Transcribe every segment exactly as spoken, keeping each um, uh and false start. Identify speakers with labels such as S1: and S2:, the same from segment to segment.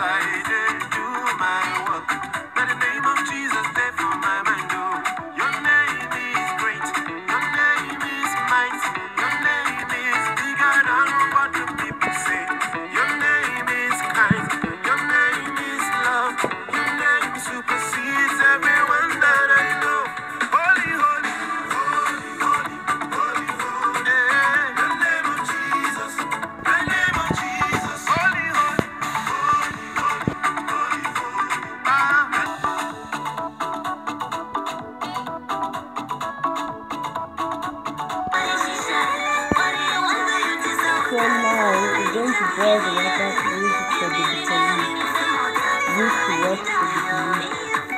S1: I did do my work. Let the name of Jesus there for my mind. Oh, your name is great. Your name is mighty. Your name is bigger than what the people say. Your name is kind. Your name is love. Your name supersedes everyone that I know. Holy, holy, holy, holy, holy, holy. Yeah. The name of Jesus. The name of Jesus. Holy, holy, holy, holy, holy, holy. Ah.
S2: So now we're going to boil the water to use it for the bitter leaf. Use to wash the bitter leaf.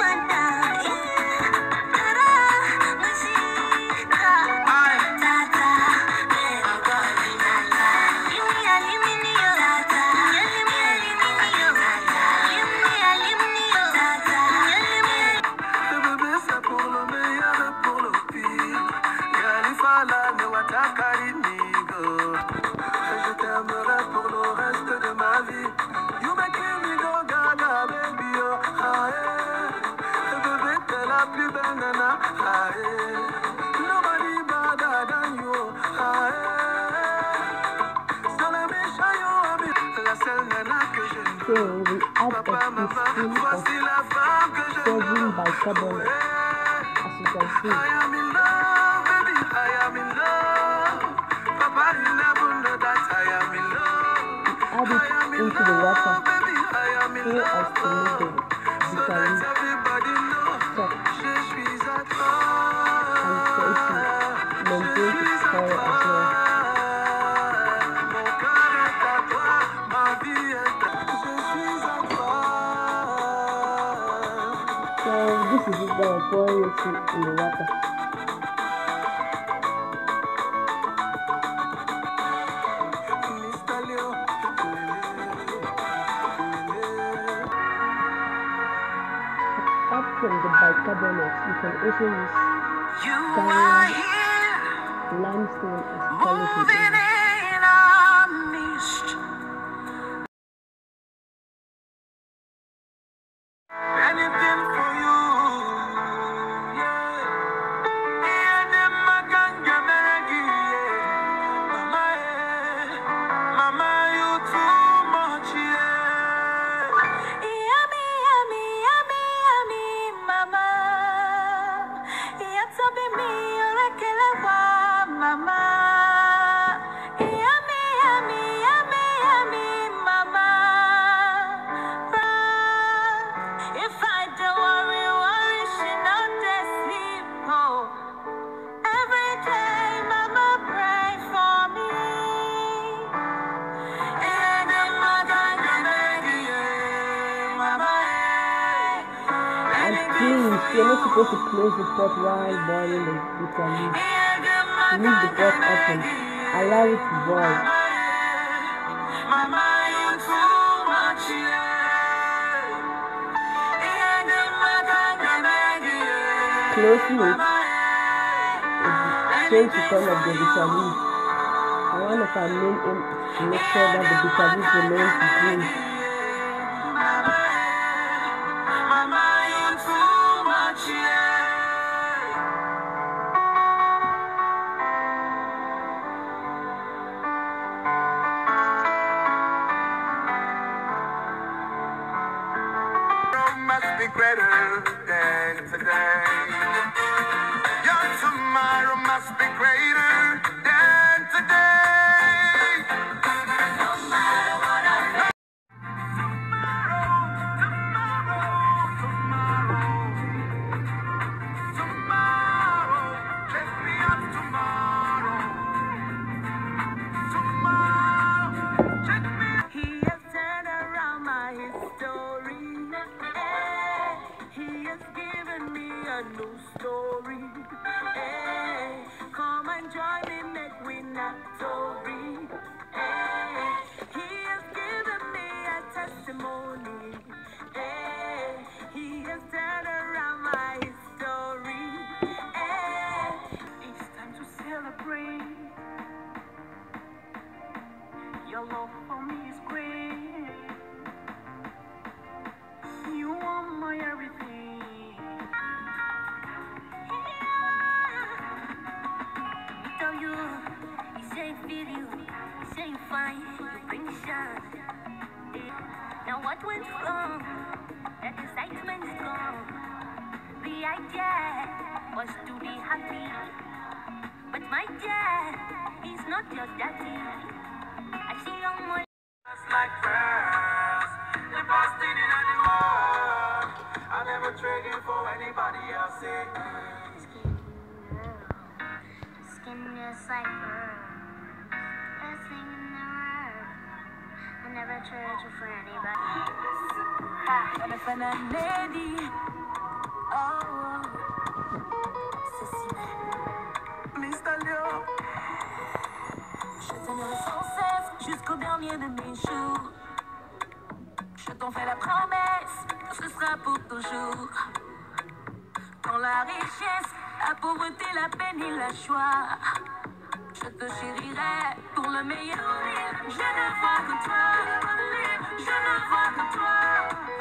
S2: So we add a teaspoon of sodium bicarbonate, as you can see.
S1: I am in love, baby, I am in love. Papa, you never know that I am in love.
S2: Add it into the water so as to make the bitter leaf soft and so it will maintain its color as well. So this is it that I'm pouring it in the water. Apart from the bicarbonate, you can also use sand, limestone as quality.
S1: Anything for you, yeah. Yeah, them a ganja melody, yeah. Mama, yeah. Mama, you too much, yeah.
S3: Yummy, yummy, yummy, yummy, mama. Yatsa be me, orekele wa, mama. Yummy, yummy, yummy, yummy, mama. If I don't worry, worry, she not dey sleep, oh. Every day, mama pray for me. And then my ganja melody, yeah, mama, yeah.
S2: And please, you're not supposed to close the pot while boiling the bitter leaf. Leave the pot open. Allow it to boil.
S1: Mama, you too much, yeah. And then my ganja melody, yeah.
S2: Closing it is change the color of the bitter leaf. And one of our main aim is to make sure that the bitter leaf remains green.
S1: Mama, you too much, yeah. Tomorrow must be greater than today. Your tomorrow must be greater than today. No matter what I know. Tomorrow, tomorrow, tomorrow, tomorrow. Just me up tomorrow. Tomorrow, just me up.
S3: He has turned around my history. Eh, He has given me a new story. Eh, Come and join me, make we not story. Eh, He has given me a testimony. Eh, He has turned around my history. Eh, It's time to celebrate. Your love for me is great. What went wrong? That excitement's gone. The idea was to be happy, but my dad, he's not just daddy. I see young more.
S1: Just like pearls, the best thing in the world. I never trade you for anybody else.
S3: Skin just like pearls, best thing in the world. I never trade you for anybody. I'm a fan of lady. Oh, Cécile,
S1: mister Leo,
S3: je t'aimerai sans cesse jusqu'au dernier de mes jours. Je t'en fais la promesse que ce sera pour toujours. Dans la richesse, la pauvreté, la peine et la joie, je te chérirai pour le meilleur. Je ne vois que toi, je ne vois que toi.